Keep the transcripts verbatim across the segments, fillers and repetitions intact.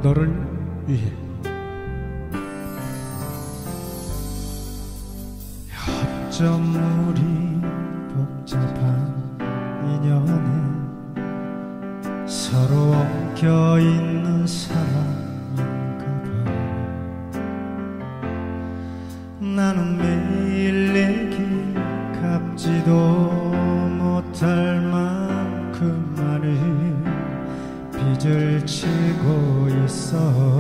너를 위해. 어쩜 우리 복잡한 인연에 서로 엉켜있는 사람인가봐. 나는 매일 내게 갚지도 못할 만큼 많은 빚을 지고 있어.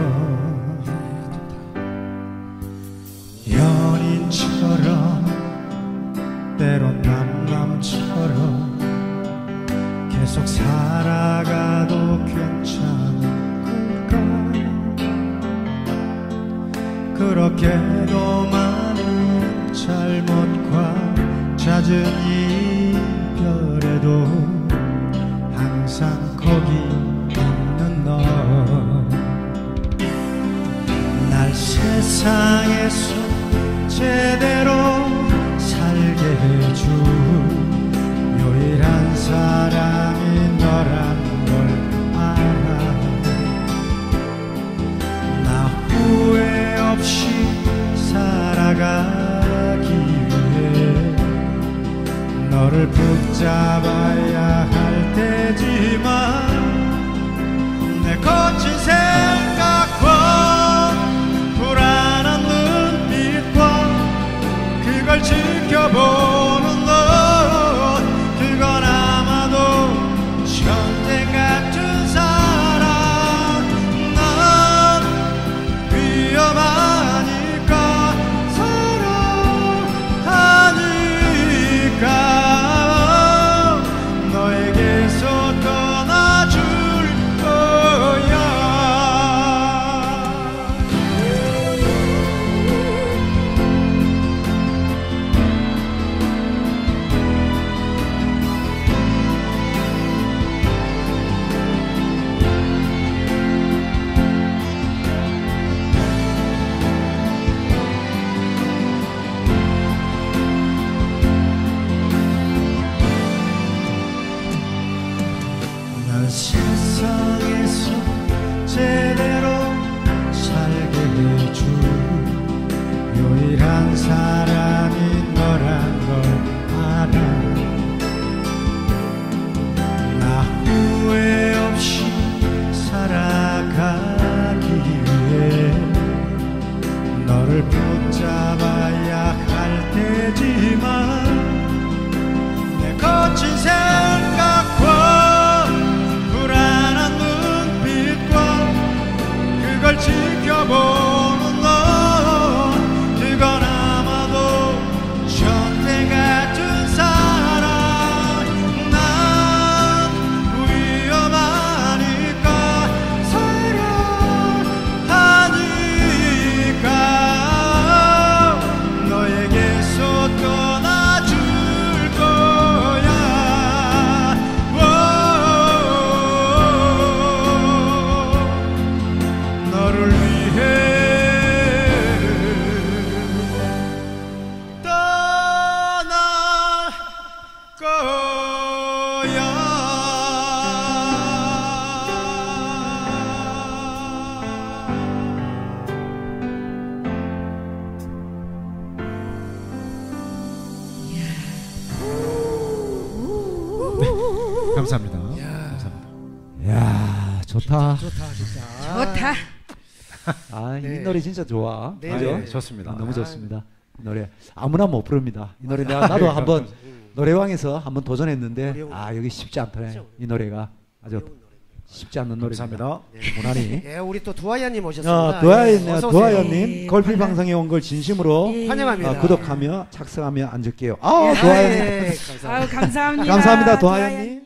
연인처럼 때론 남남처럼 계속 살아가도 괜찮을까. 그렇게도 많은 잘못과 잦은 이별에도 항상 거기 있는 너. 날 세상에서 제대로 살게 해준 유일한 사람이 너란 걸 알아. 나 후회 없이 살아가기 위해 너를 붙잡아야 할 때지만 내 거친 생각과 불안한 눈빛과 그걸 지켜보는 너, 그건 아마도 천대 같은 사랑. 난 위험하니까 사랑하니까 너에게서 떠나줄 거야. 날 세상에서 제대로 살게 해준 유일한 사람이 너란 걸 알아. 나 후회 없이 살아가기 위해 너를 붙잡아야 할 때지만 내 거친 생각과 불안한 눈빛과 그걸 지켜보는 너, 그건 아마도 천대 같은 사랑. 난 위험하니까 사랑하니까 너에게서 떠나줄 거야. 너를 위해 떠날 거야. 네, 감사합니다. 감사합니다. 야, 좋다. 좋다 진짜. 좋다. 아, 네. 이 노래 진짜 좋아. 네, 그죠? 네, 좋습니다. 아, 너무 좋습니다. 이 노래 아무나 못 부릅니다. 이 노래 내가 나도 한번 노래방에서 한번 도전했는데 어려운 아, 여기 쉽지 않더래. 이 노래가 아주 쉽지 않는 노래입니다. 감사합니다. 무난히. 예, 우리 또 두하야님 오셨습니다. 어, 도하연, 예, 어서 오세요. 도하연님 예, 골프 반갑- 방송에 온 걸 진심으로 예. 환영합니다. 어, 구독하며 착석하며 앉을게요. 아, 예, 도하연. 예, 감사합니다. 아유 감사합니다. 감사합니다, 도하연님.